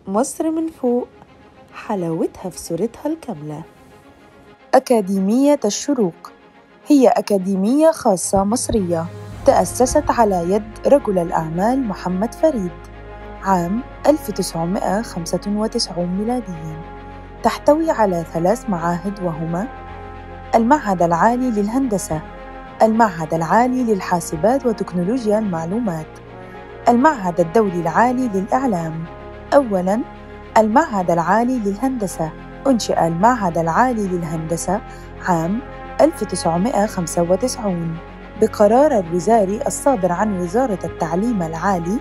مصر من فوق، حلاوتها في صورتها الكاملة. أكاديمية الشروق هي أكاديمية خاصة مصرية تأسست على يد رجل الأعمال محمد فريد عام 1995 ميلادياً. تحتوي على 3 معاهد، وهما المعهد العالي للهندسة، المعهد العالي للحاسبات وتكنولوجيا المعلومات، المعهد الدولي العالي للإعلام. أولاً، المعهد العالي للهندسة. أنشئ المعهد العالي للهندسة عام 1995 بقرار الوزاري الصادر عن وزارة التعليم العالي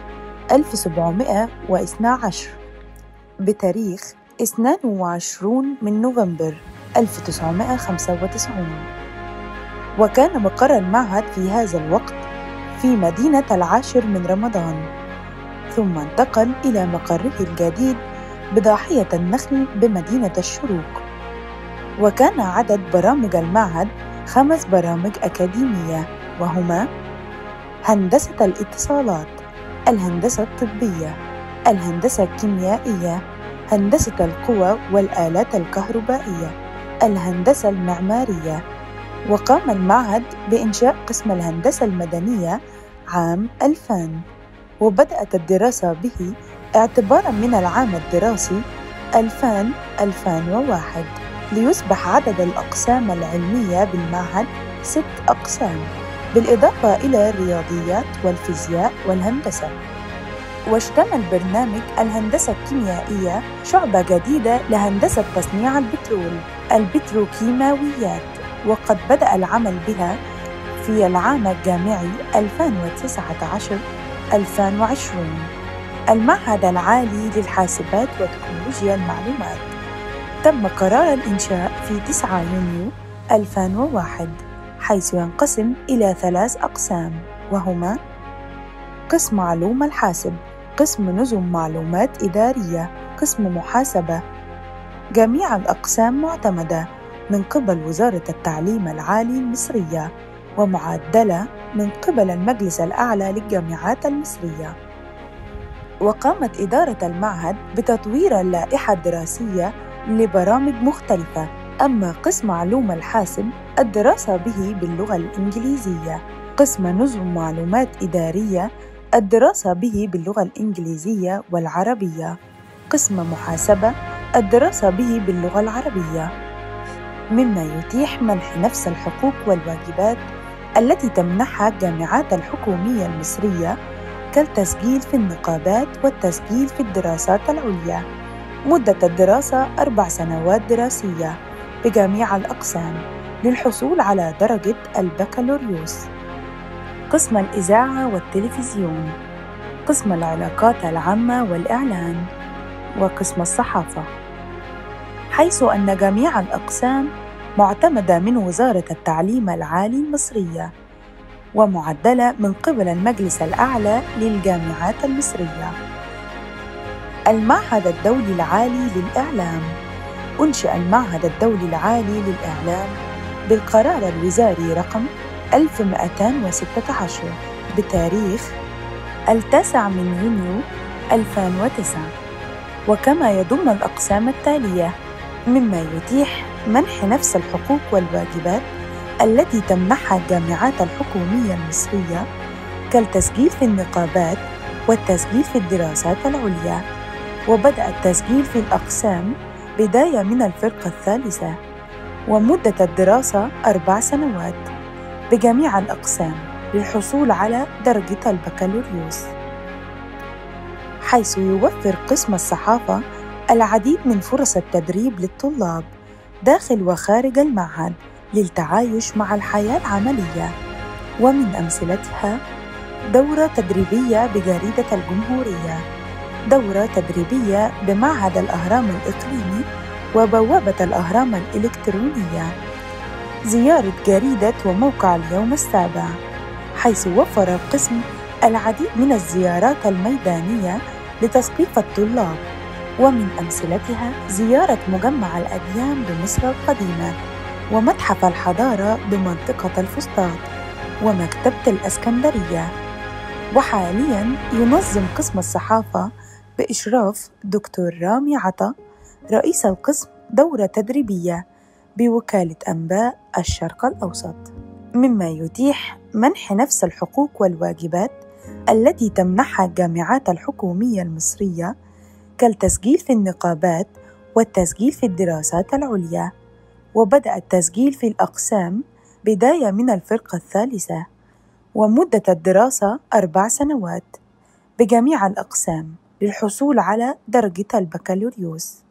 1712 بتاريخ 22 من نوفمبر 1995. وكان مقر المعهد في هذا الوقت في مدينة 10 من رمضان، ثم انتقل إلى مقره الجديد بضاحية النخل بمدينة الشروق. وكان عدد برامج المعهد 5 برامج أكاديمية، وهما هندسة الاتصالات، الهندسة الطبية، الهندسة الكيميائية، هندسة القوى والآلات الكهربائية، الهندسة المعمارية. وقام المعهد بإنشاء قسم الهندسة المدنية عام 2000، وبدأت الدراسة به اعتباراً من العام الدراسي 2000-2001، ليصبح عدد الأقسام العلمية بالمعهد 6 أقسام، بالإضافة إلى الرياضيات والفيزياء والهندسة. واشتمل برنامج الهندسة الكيميائية شعبة جديدة لهندسة تصنيع البترول، البتروكيماويات، وقد بدأ العمل بها في العام الجامعي 2019-2020. المعهد العالي للحاسبات وتكنولوجيا المعلومات تم قرار الإنشاء في 9 يونيو 2001، حيث ينقسم إلى 3 أقسام، وهما قسم علوم الحاسب، قسم نظم معلومات إدارية، قسم محاسبة. جميع الأقسام معتمدة من قبل وزارة التعليم العالي المصرية، ومعدلة من قبل المجلس الأعلى للجامعات المصرية. وقامت إدارة المعهد بتطوير اللائحة الدراسية لبرامج مختلفة. أما قسم علوم الحاسب، الدراسة به باللغة الإنجليزية. قسم نظم معلومات إدارية، الدراسة به باللغة الإنجليزية والعربية. قسم محاسبة، الدراسة به باللغة العربية، مما يتيح منح نفس الحقوق والواجبات التي تمنحها الجامعات الحكومية المصرية، كالتسجيل في النقابات والتسجيل في الدراسات العليا. مدة الدراسة 4 سنوات دراسية بجميع الأقسام للحصول على درجة البكالوريوس. قسم الإذاعة والتلفزيون، قسم العلاقات العامة والإعلان، وقسم الصحافة، حيث أن جميع الأقسام معتمدة من وزارة التعليم العالي المصرية، ومعدلة من قبل المجلس الأعلى للجامعات المصرية. المعهد الدولي العالي للإعلام. أنشئ المعهد الدولي العالي للإعلام بالقرار الوزاري رقم 1216 بتاريخ 9 من يونيو 2009، وكما يضم الأقسام التالية، مما يتيح منح نفس الحقوق والواجبات التي تمنحها الجامعات الحكومية المصرية، كالتسجيل في النقابات والتسجيل في الدراسات العليا. وبدأ التسجيل في الأقسام بداية من الفرقة الثالثة، ومدة الدراسة 4 سنوات بجميع الأقسام للحصول على درجة البكالوريوس. حيث يوفر قسم الصحافة العديد من فرص التدريب للطلاب داخل وخارج المعهد للتعايش مع الحياة العملية، ومن أمثلتها دورة تدريبية بجريدة الجمهورية، دورة تدريبية بمعهد الأهرام الإقليمي وبوابة الأهرام الإلكترونية، زيارة جريدة وموقع اليوم السابع، حيث وفر القسم العديد من الزيارات الميدانية لتثقيف الطلاب، ومن أمثلتها زيارة مجمع الأديان بمصر القديمة، ومتحف الحضارة بمنطقة الفسطاط، ومكتبة الإسكندرية. وحالياً ينظم قسم الصحافة بإشراف دكتور رامي عطا رئيس القسم دورة تدريبية بوكالة أنباء الشرق الأوسط، مما يتيح منح نفس الحقوق والواجبات التي تمنحها الجامعات الحكومية المصرية كالتسجيل في النقابات والتسجيل في الدراسات العليا. وبدأ التسجيل في الأقسام بداية من الفرقة الثالثة، ومدة الدراسة 4 سنوات بجميع الأقسام للحصول على درجة البكالوريوس.